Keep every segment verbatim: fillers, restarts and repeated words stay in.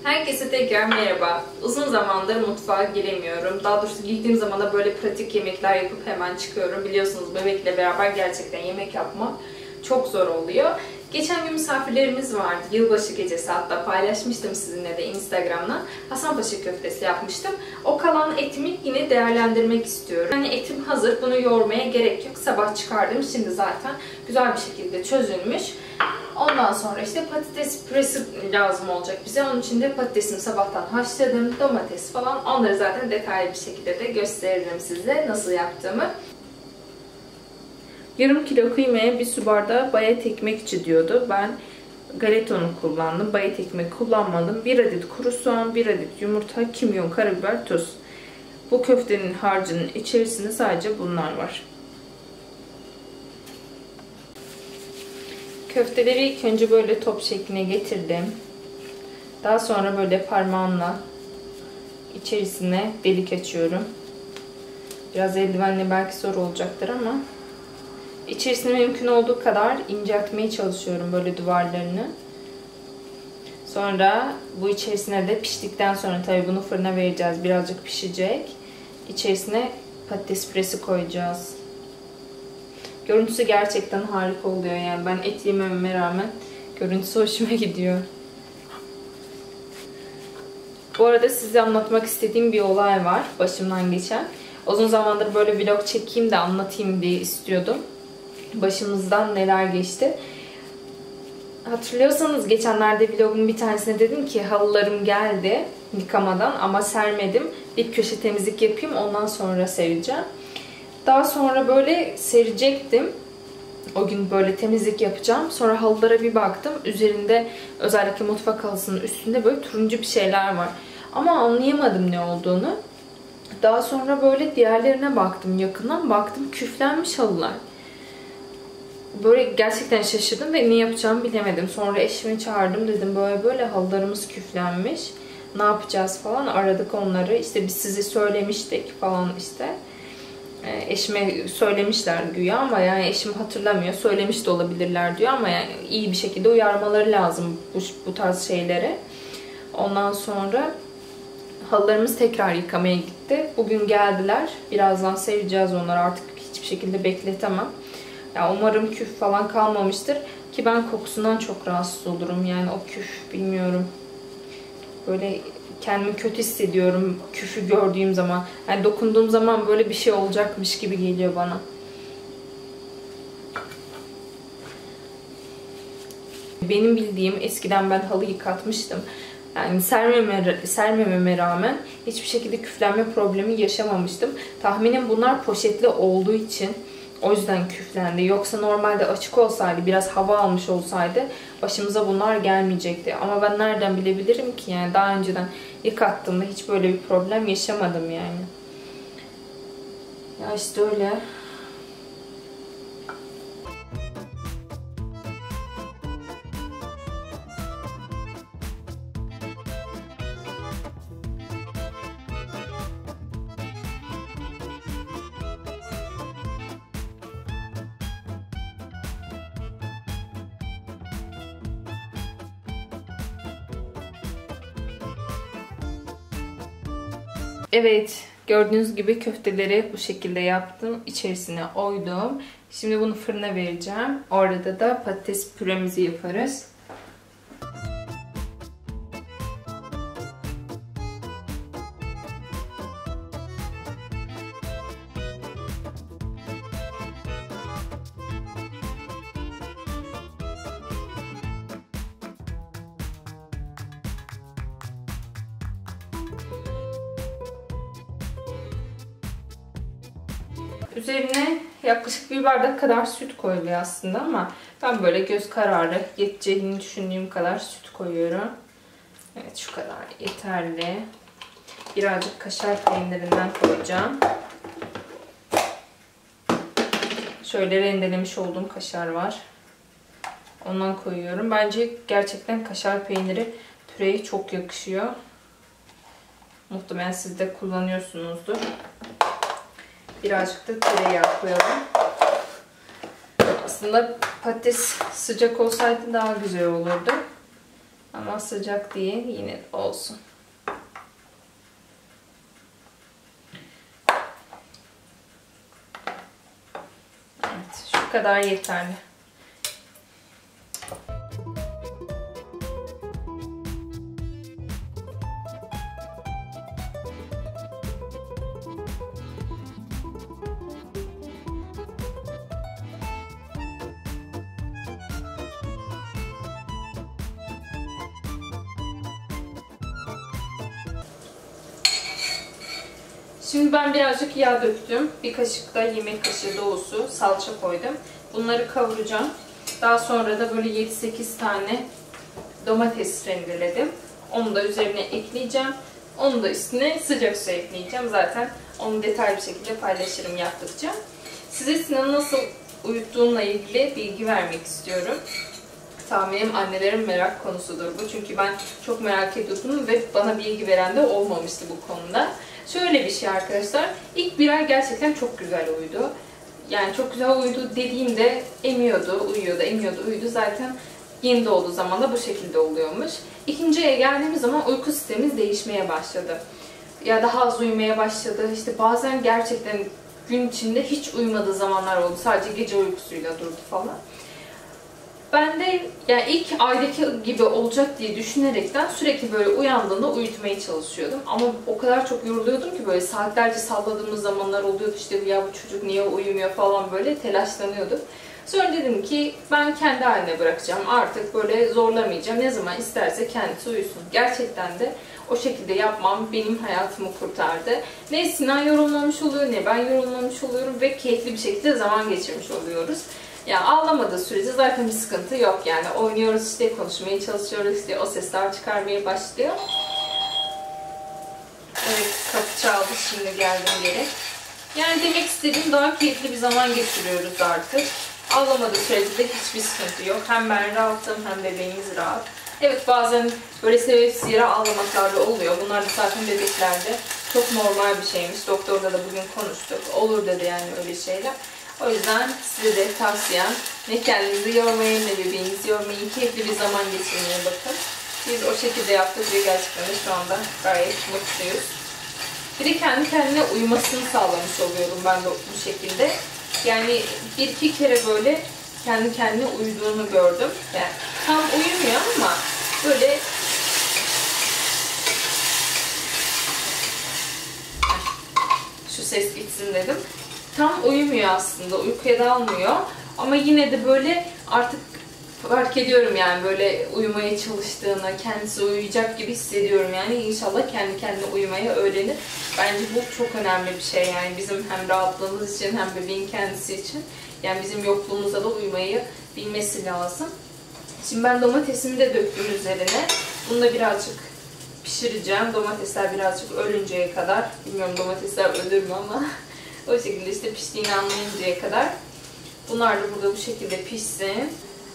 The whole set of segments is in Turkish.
Herkese tekrar merhaba. Uzun zamandır mutfağa giremiyorum. Daha doğrusu girdiğim zaman da böyle pratik yemekler yapıp hemen çıkıyorum. Biliyorsunuz bebekle beraber gerçekten yemek yapmak çok zor oluyor. Geçen gün misafirlerimiz vardı. Yılbaşı gecesi hatta paylaşmıştım sizinle de Instagram'dan. Hasanpaşa köftesi yapmıştım. O kalan etimi yine değerlendirmek istiyorum. Yani etim hazır. Bunu yoğurmaya gerek yok. Sabah çıkardım. Şimdi zaten güzel bir şekilde çözülmüş. Ondan sonra işte patates püresi lazım olacak bize. Onun için de patatesimi sabahtan haşladım. Domates falan. Onları zaten detaylı bir şekilde de gösteririm size nasıl yaptığımı. Yarım kilo kıymaya bir su bardağı bayat ekmek içi diyordu. Ben galeta unu kullandım. Bayat ekmek kullanmadım. bir adet kuru soğan, bir adet yumurta, kimyon, karabiber, tuz. Bu köftenin harcının içerisinde sadece bunlar var. Köfteleri ilk önce böyle top şekline getirdim. Daha sonra böyle parmağımla içerisine delik açıyorum. Biraz eldivenle belki zor olacaktır ama içerisine mümkün olduğu kadar inceltmeye çalışıyorum böyle duvarlarını. Sonra bu içerisine de piştikten sonra tabii bunu fırına vereceğiz. Birazcık pişecek. İçerisine patates püresi koyacağız. Görüntüsü gerçekten harika oluyor yani. Ben et yemememe rağmen görüntüsü hoşuma gidiyor. Bu arada size anlatmak istediğim bir olay var başımdan geçen. Uzun zamandır böyle vlog çekeyim de anlatayım diye istiyordum. Başımızdan neler geçti. Hatırlıyorsanız geçenlerde vlogun bir tanesine dedim ki halılarım geldi yıkamadan ama sermedim. Bir köşe temizlik yapayım ondan sonra sereceğim. Daha sonra böyle serecektim. O gün böyle temizlik yapacağım. Sonra halılara bir baktım. Üzerinde özellikle mutfak halısının üstünde böyle turuncu bir şeyler var. Ama anlayamadım ne olduğunu. Daha sonra böyle diğerlerine baktım yakından. Baktım küflenmiş halılar. Böyle gerçekten şaşırdım ve ne yapacağımı bilemedim. Sonra eşimi çağırdım, dedim böyle böyle halılarımız küflenmiş. Ne yapacağız falan, aradık onları. İşte biz size söylemiştik falan işte. Eşime söylemişler güya ama yani eşim hatırlamıyor. Söylemiş de olabilirler diyor ama yani iyi bir şekilde uyarmaları lazım bu, bu tarz şeylere. Ondan sonra halılarımız tekrar yıkamaya gitti. Bugün geldiler. Birazdan sereceğiz onları, artık hiçbir şekilde bekletemem. Yani umarım küf falan kalmamıştır. Ki ben kokusundan çok rahatsız olurum. Yani o küf bilmiyorum. Böyle kendimi kötü hissediyorum küfü gördüğüm zaman. Yani dokunduğum zaman böyle bir şey olacakmış gibi geliyor bana. Benim bildiğim, eskiden ben halı yıkatmıştım. Yani sermeme, sermememe rağmen hiçbir şekilde küflenme problemi yaşamamıştım. Tahminim bunlar poşetli olduğu için o yüzden küflendi. Yoksa normalde açık olsaydı, biraz hava almış olsaydı başımıza bunlar gelmeyecekti. Ama ben nereden bilebilirim ki? Yani daha önceden yıkattığımda hiç böyle bir problem yaşamadım yani. Ya işte öyle. Evet, gördüğünüz gibi köfteleri bu şekilde yaptım. İçerisine oydum. Şimdi bunu fırına vereceğim. Orada da patates püremizi yaparız. Üzerine yaklaşık bir bardak kadar süt koyuluyor aslında ama ben böyle göz kararı yeteceğini düşündüğüm kadar süt koyuyorum. Evet, şu kadar yeterli. Birazcık kaşar peynirinden koyacağım. Şöyle rendelemiş olduğum kaşar var. Ondan koyuyorum. Bence gerçekten kaşar peyniri püreye çok yakışıyor. Muhtemelen siz de kullanıyorsunuzdur. Birazcık da tereyağı koyalım. Aslında patates sıcak olsaydı daha güzel olurdu. Ama sıcak diye yine olsun. Evet, şu kadar yeterli. Şimdi ben birazcık yağ döktüm. Bir kaşık da yemek kaşığı dolusu salça koydum. Bunları kavuracağım. Daha sonra da böyle yedi sekiz tane domates rendeledim. Onu da üzerine ekleyeceğim. Onu da üstüne sıcak su ekleyeceğim. Zaten onu detaylı bir şekilde paylaşırım yaptıkça. Size Sinan'ı nasıl uyuttuğumla ilgili bilgi vermek istiyorum. Tahminim annelerin merak konusudur bu. Çünkü ben çok merak ediyordum ve bana bilgi veren de olmamıştı bu konuda. Şöyle bir şey arkadaşlar. İlk bir ay gerçekten çok güzel uyudu. Yani çok güzel uyudu dediğimde emiyordu, uyuyordu, emiyordu, uyudu. Zaten yeni doğduğu zaman da bu şekilde oluyormuş. İkinciye geldiğimiz zaman uyku sistemimiz değişmeye başladı. Ya daha az uyumaya başladı. İşte bazen gerçekten gün içinde hiç uyumadığı zamanlar oldu. Sadece gece uykusuyla durdu falan. Ben de yani ilk aydaki gibi olacak diye düşünerekten sürekli böyle uyandığında uyutmaya çalışıyordum. Ama o kadar çok yoruluyordum ki böyle saatlerce salladığımız zamanlar oluyordu. İşte ya bu çocuk niye uyumuyor falan böyle telaşlanıyordum. Sonra dedim ki ben kendi haline bırakacağım. Artık böyle zorlamayacağım. Ne zaman isterse kendisi uyusun. Gerçekten de o şekilde yapmam benim hayatımı kurtardı. Ne Sinan yorulmamış oluyor ne ben yorulmamış oluyorum ve keyifli bir şekilde zaman geçirmiş oluyoruz. Yani ağlamadığı sürece zaten bir sıkıntı yok yani. Oynuyoruz işte, konuşmaya çalışıyoruz işte, o sesler çıkarmaya başlıyor. Evet, kapı çaldı, şimdi geldim geri. Yani demek istediğim daha keyifli bir zaman geçiriyoruz artık. Ağlamadığı sürece de hiçbir sıkıntı yok. Hem ben rahatım hem bebeğimiz rahat. Evet, bazen böyle sebepsiz yere ağlamaklar da oluyor. Bunlar da zaten bebeklerde çok normal bir şeymiş. Doktorla da bugün konuştuk. Olur dedi yani öyle şeyler. O yüzden size de tavsiyem ne kendinizi yormayın ne bebeğinizi yormayın. Keyifli bir zaman geçirmeye bakın. Biz o şekilde yaptık ve gerçekten de şu anda gayet mutluyuz. Bir de kendi kendine uyumasını sağlamış oluyorum ben de bu şekilde. Yani bir iki kere böyle kendi kendine uyuduğunu gördüm. Yani tam uyumuyor ama böyle şu ses gitsin dedim. Tam uyumuyor aslında, uykuya dalmıyor ama yine de böyle artık fark ediyorum yani böyle uyumaya çalıştığını, kendisi uyuyacak gibi hissediyorum yani. İnşallah kendi kendine uyumayı öğrenir. Bence bu çok önemli bir şey yani bizim hem rahatlığımız için hem bebeğin kendisi için. Yani bizim yokluğumuzda da uyumayı bilmesi lazım. Şimdi ben domatesimi de döktüm üzerine. Bunu da birazcık pişireceğim. Domatesler birazcık ölünceye kadar. Bilmiyorum domatesler ölür mü ama o şekilde işte piştiğini anlayıncaya kadar. Bunlar da burada bu şekilde pişsin.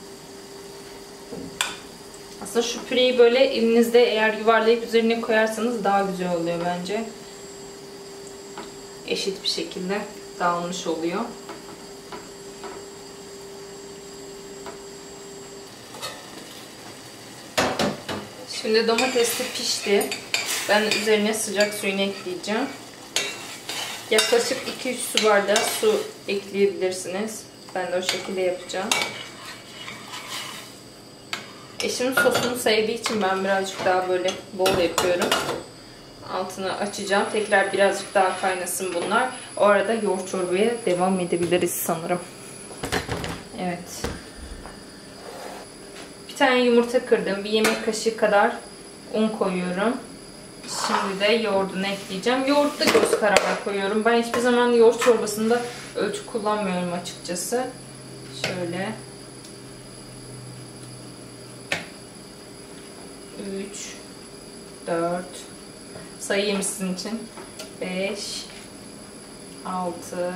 Aslında şu püreyi böyle elinizde eğer yuvarlayıp üzerine koyarsanız daha güzel oluyor bence. Eşit bir şekilde dağılmış oluyor. Şimdi domates de pişti. Ben üzerine sıcak suyunu ekleyeceğim. Yaklaşık iki üç su bardağı su ekleyebilirsiniz. Ben de o şekilde yapacağım. Eşim sosunu sevdiği için ben birazcık daha böyle bol yapıyorum. Altını açacağım. Tekrar birazcık daha kaynasın bunlar. O arada yoğurt çorbaya devam edebiliriz sanırım. Evet. Bir tane yumurta kırdım. Bir yemek kaşığı kadar un koyuyorum. Şimdi de yoğurdunu ekleyeceğim. Yoğurt da göz kararı koyuyorum. Ben hiçbir zaman yoğurt çorbasında ölçü kullanmıyorum açıkçası. Şöyle. üç, dört, sayayım sizin için. beş, altı,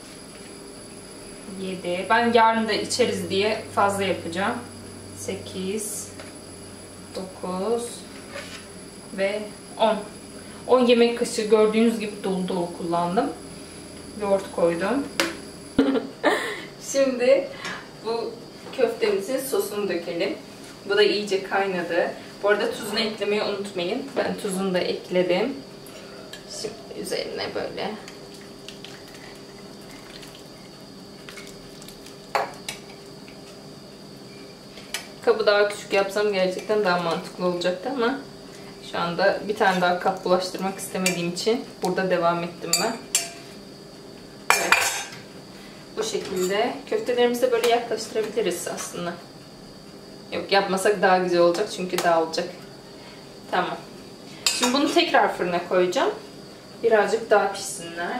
yedi. Ben yarın da içeriz diye fazla yapacağım. sekiz, dokuz ve on. on yemek kaşığı gördüğünüz gibi dolu dolu kullandım. Yoğurt koydum. Şimdi bu köftemizin sosunu dökelim. Bu da iyice kaynadı. Bu arada tuzunu eklemeyi unutmayın. Ben tuzunu da ekledim. Şimdi üzerine böyle. Kabı daha küçük yapsam gerçekten daha mantıklı olacaktı ama şu anda bir tane daha kap bulaştırmak istemediğim için burada devam ettim ben. Evet. Bu şekilde köftelerimizi de böyle yaklaştırabiliriz aslında. Yok, yapmasak daha güzel olacak çünkü dağılacak. Tamam. Şimdi bunu tekrar fırına koyacağım. Birazcık daha pişsinler.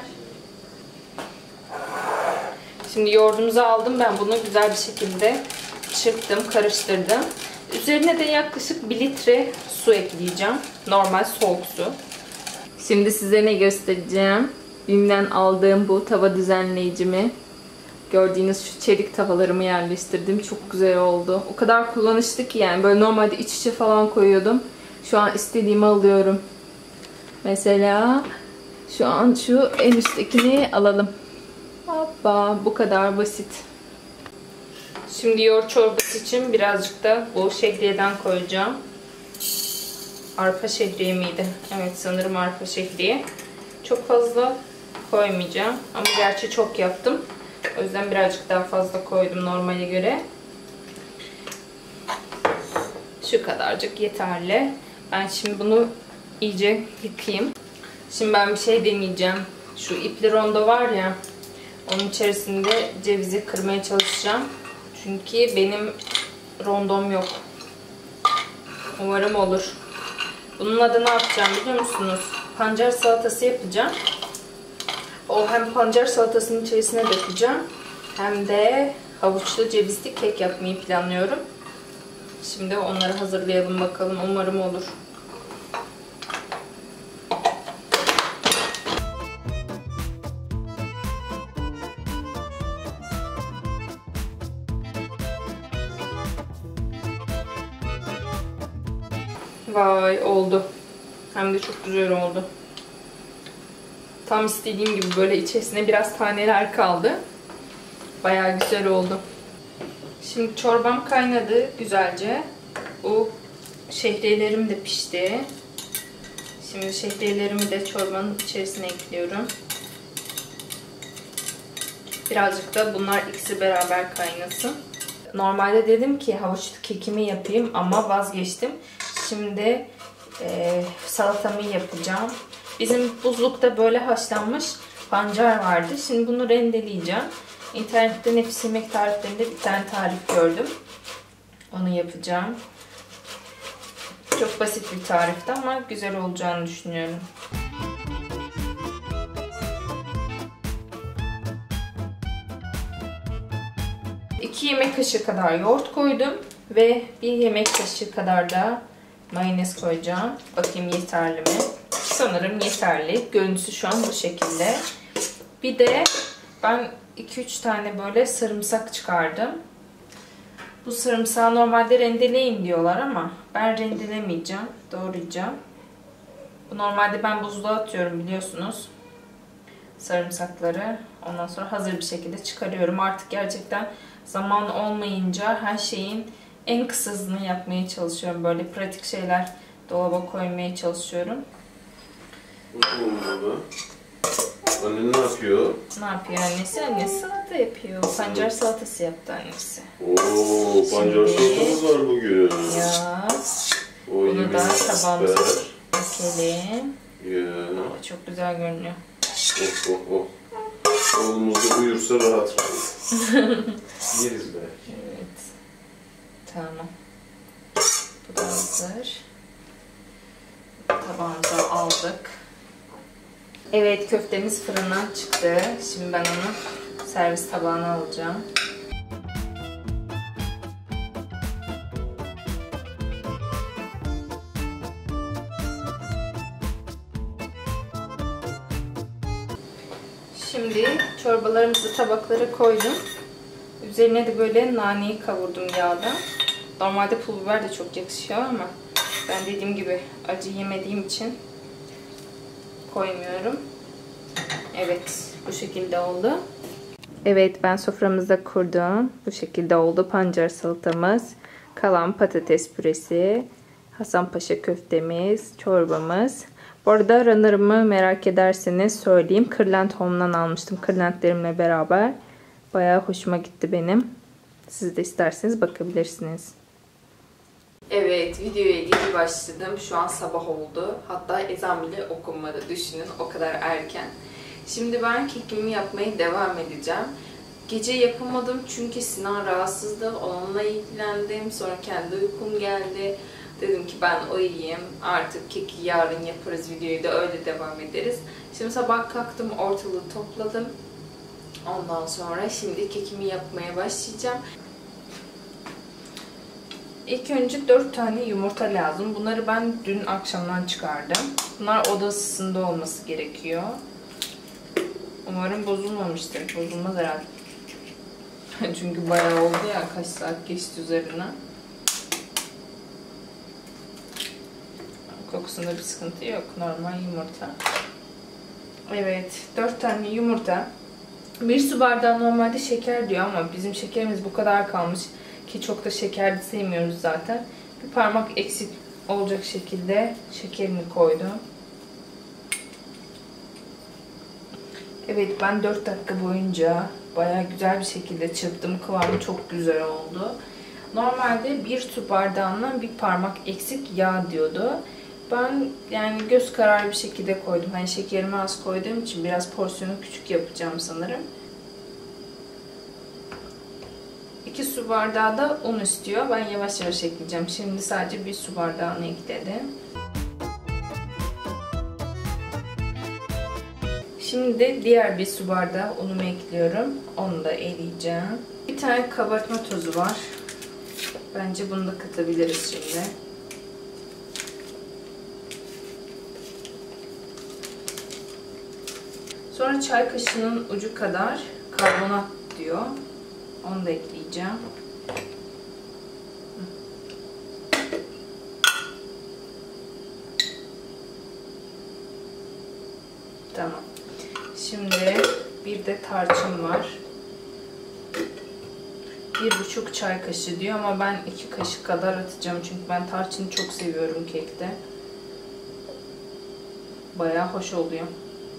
Şimdi yoğurdumuzu aldım. Ben bunu güzel bir şekilde çırptım, karıştırdım. Üzerine de yaklaşık bir litre su ekleyeceğim. Normal soğuk su. Şimdi size ne göstereceğim? Bim'den aldığım bu tava düzenleyicimi. Gördüğünüz şu çelik tavalarımı yerleştirdim. Çok güzel oldu. O kadar kullanışlı ki yani. Böyle normalde iç içe falan koyuyordum. Şu an istediğimi alıyorum. Mesela şu an şu en üsttekini alalım. Hoppa, bu kadar basit. Şimdi yoğurt çorbası için birazcık da bu şehriyeden koyacağım. Arpa şehriye miydi? Evet, sanırım arpa şehriye. Çok fazla koymayacağım. Ama gerçi çok yaptım. O yüzden birazcık daha fazla koydum normale göre. Şu kadarcık yeterli. Ben şimdi bunu iyice yıkayayım. Şimdi ben bir şey deneyeceğim. Şu ipli rondo var ya, onun içerisinde cevizi kırmaya çalışacağım. Çünkü benim rondom yok. Umarım olur. Bununla da ne yapacağım biliyor musunuz? Pancar salatası yapacağım. O hem pancar salatasının içerisine dökeceğim, hem de havuçlu cevizli kek yapmayı planlıyorum. Şimdi onları hazırlayalım bakalım. Umarım olur. Vay, oldu. Hem de çok güzel oldu. Tam istediğim gibi böyle içerisine biraz taneler kaldı. Bayağı güzel oldu. Şimdi çorbam kaynadı güzelce. Bu şehriyelerim de pişti. Şimdi şehriyelerimi de çorbanın içerisine ekliyorum. Birazcık da bunlar ikisi beraber kaynasın. Normalde dedim ki havuçlu kekimi yapayım ama vazgeçtim. Şimdi e, salatamı yapacağım. Bizim buzlukta böyle haşlanmış pancar vardı. Şimdi bunu rendeleyeceğim. İnternette nefis yemek tariflerinde bir tane tarif gördüm. Onu yapacağım. Çok basit bir tarifti ama güzel olacağını düşünüyorum. iki yemek kaşığı kadar yoğurt koydum ve bir yemek kaşığı kadar da mayonez koyacağım. Bakayım yeterli mi? Sanırım yeterli. Görüntüsü şu an bu şekilde. Bir de ben iki üç tane böyle sarımsak çıkardım. Bu sarımsağı normalde rendeleyin diyorlar ama ben rendelemeyeceğim. Doğrayacağım. Bu normalde ben buzluğa atıyorum biliyorsunuz. Sarımsakları. Ondan sonra hazır bir şekilde çıkarıyorum. Artık gerçekten zaman olmayınca her şeyin en kısa hızını yapmaya çalışıyorum. Böyle pratik şeyler dolaba koymaya çalışıyorum. Anne ne yapıyor? Ne yapıyor annesi? Annesi salata yapıyor. Pancar salatası yaptı annesi. Ooo, pancar salatamız var bugün. Ya. O Bunu da tabağımıza dökelim. Ya. Çok güzel görünüyor. Oh oh oh. Oğlumuz da uyursa rahat rahat. Yeriz be. Evet. Tamam. Bu da hazır. Tabağımıza aldık. Evet, köftemiz fırından çıktı. Şimdi ben onu servis tabağına alacağım. Şimdi çorbalarımızı tabaklara koydum. Üzerine de böyle naneyi kavurdum yağda. Normalde pul biber de çok yakışıyor ama ben dediğim gibi acı yemediğim için koymuyorum. Evet, bu şekilde oldu. Evet, ben soframızda kurdum. Bu şekilde oldu pancar salatamız. Kalan patates püresi, Hasanpaşa köftemiz, çorbamız. Bu arada runner'ımı merak ederseniz söyleyeyim. Kırlent Home'dan almıştım. Kırlentlerimle beraber. Bayağı hoşuma gitti benim. Siz de isterseniz bakabilirsiniz. Evet, videoya geri başladım. Şu an sabah oldu. Hatta ezan bile okunmadı. Düşünün, o kadar erken. Şimdi ben kekimi yapmaya devam edeceğim. Gece yapamadım çünkü Sinan rahatsızdı. Onunla ilgilendim. Sonra kendi uykum geldi. Dedim ki ben uyuyayım. Artık keki yarın yaparız. Videoyu da öyle devam ederiz. Şimdi sabah kalktım, ortalığı topladım. Ondan sonra şimdi kekimi yapmaya başlayacağım. İlk önce dört tane yumurta lazım. Bunları ben dün akşamdan çıkardım. Bunlar oda ısısında olması gerekiyor. Umarım bozulmamıştır. Bozulmaz herhalde. Çünkü bayağı oldu ya. Kaç saat geçti üzerine. Kokusunda bir sıkıntı yok. Normal yumurta. Evet. dört tane yumurta. Bir su bardağı normalde şeker diyor ama bizim şekerimiz bu kadar kalmış. Ki çok da şekerli sevmiyoruz zaten. Bir parmak eksik olacak şekilde şekerini koydum. Evet, ben dört dakika boyunca bayağı güzel bir şekilde çırptım. Kıvamı çok güzel oldu. Normalde bir su bardağına bir parmak eksik yağ diyordu. Ben yani göz kararı bir şekilde koydum. Hani şekerimi az koyduğum için biraz porsiyonu küçük yapacağım sanırım. iki su bardağı da un istiyor. Ben yavaş yavaş ekleyeceğim. Şimdi sadece bir su bardağını ekledim. Şimdi de diğer bir su bardağı unumu ekliyorum. Onu da eleyeceğim. Bir tane kabartma tozu var. Bence bunu da katabiliriz şimdi. Sonra çay kaşığının ucu kadar karbonat diyor. Onu da ekleyeceğim. Tamam. Şimdi bir de tarçın var. Bir buçuk çay kaşığı diyor ama ben iki kaşık kadar atacağım. Çünkü ben tarçını çok seviyorum kekte. Bayağı hoş oluyor.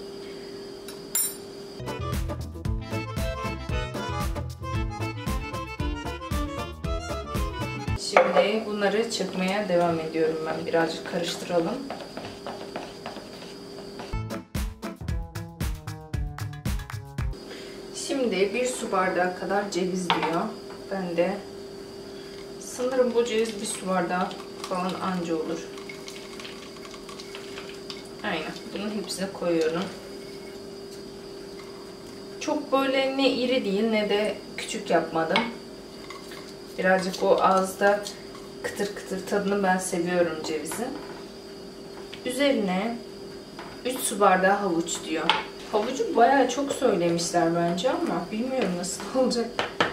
Şimdi bunları çırpmaya devam ediyorum ben. Birazcık karıştıralım. Şimdi bir su bardağı kadar ceviz diyor. Ben de sanırım bu ceviz bir su bardağı falan anca olur. Aynen. Bunun hepsini koyuyorum. Çok böyle ne iri değil ne de küçük yapmadım. Birazcık o ağızda kıtır kıtır tadını ben seviyorum cevizin. Üzerine üç su bardağı havuç diyor. Havucu bayağı çok söylemişler bence ama bilmiyorum nasıl olacak.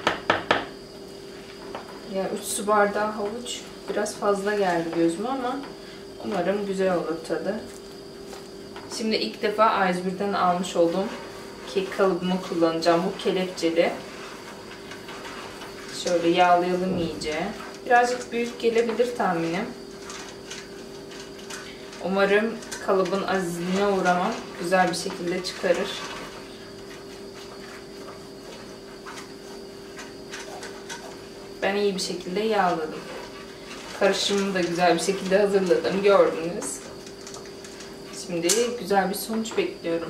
Ya üç su bardağı havuç biraz fazla geldi gözüme ama umarım güzel olur tadı. Şimdi ilk defa A yüz bir'den almış olduğum kek kalıbımı kullanacağım. Bu kelepçeli. Şöyle yağlayalım iyice. Birazcık büyük gelebilir tahminim. Umarım kalıbın azizliğine uğramam. Güzel bir şekilde çıkarır. Ben iyi bir şekilde yağladım. Karışımımı da güzel bir şekilde hazırladım. Gördünüz. Şimdi güzel bir sonuç bekliyorum.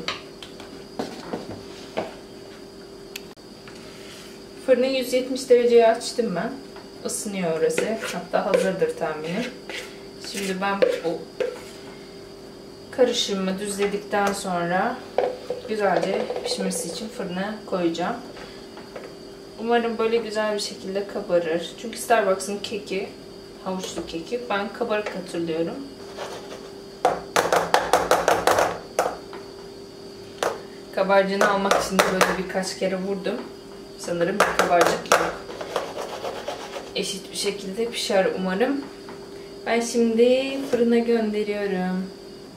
Fırını yüz yetmiş dereceye açtım ben. Isınıyor orası. Hatta hazırdır tahminim. Şimdi ben bu karışımı düzledikten sonra güzelce pişmesi için fırına koyacağım. Umarım böyle güzel bir şekilde kabarır. Çünkü Starbucks'ın keki, havuçlu keki ben kabarık hatırlıyorum. Kabarcığını almak için de böyle birkaç kere vurdum. Sanırım bir kabarcık yok. Eşit bir şekilde pişer umarım. Ben şimdi fırına gönderiyorum.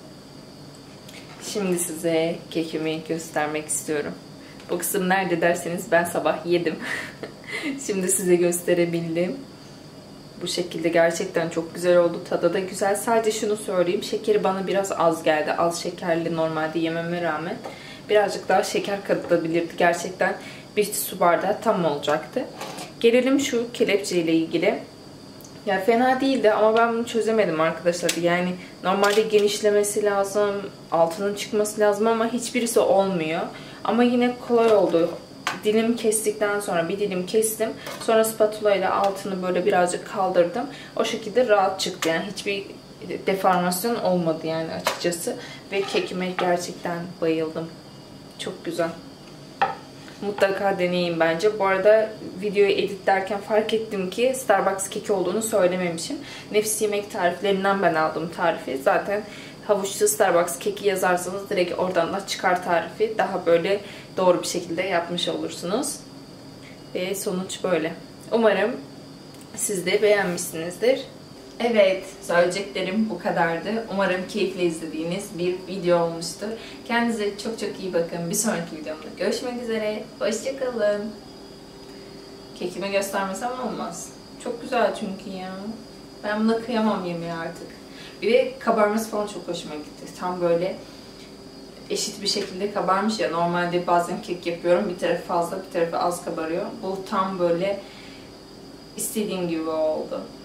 Şimdi size kekimi göstermek istiyorum. Bu kısım nerede derseniz ben sabah yedim. Şimdi size gösterebildim. Bu şekilde gerçekten çok güzel oldu. Tadı da güzel. Sadece şunu söyleyeyim. Şekeri bana biraz az geldi. Az şekerli normalde yememe rağmen. Birazcık daha şeker katılabilirdi. Gerçekten bir su bardağı tam olacaktı. Gelelim şu kelepçe ile ilgili. Ya fena değildi ama ben bunu çözemedim arkadaşlar. Yani normalde genişlemesi lazım, altının çıkması lazım ama hiçbirisi olmuyor. Ama yine kolay oldu. Dilim kestikten sonra bir dilim kestim. Sonra spatula ile altını böyle birazcık kaldırdım. O şekilde rahat çıktı. Yani hiçbir deformasyon olmadı yani açıkçası. Ve kekime gerçekten bayıldım. Çok güzel. Mutlaka deneyin bence. Bu arada videoyu editlerken fark ettim ki Starbucks keki olduğunu söylememişim. Nefis yemek tariflerinden ben aldım tarifi. Zaten havuçlu Starbucks keki yazarsanız direkt oradan da çıkar tarifi. Daha böyle doğru bir şekilde yapmış olursunuz. Ve sonuç böyle. Umarım siz de beğenmişsinizdir. Evet, söyleyeceklerim bu kadardı. Umarım keyifle izlediğiniz bir video olmuştur. Kendinize çok çok iyi bakın. Bir sonraki videomda görüşmek üzere. Hoşçakalın. Kekimi göstermesem olmaz. Çok güzel çünkü ya. Ben buna kıyamam yemeğe artık. Bir de kabarması falan çok hoşuma gitti. Tam böyle eşit bir şekilde kabarmış ya. Normalde bazen kek yapıyorum. Bir tarafı fazla, bir tarafı az kabarıyor. Bu tam böyle istediğim gibi oldu.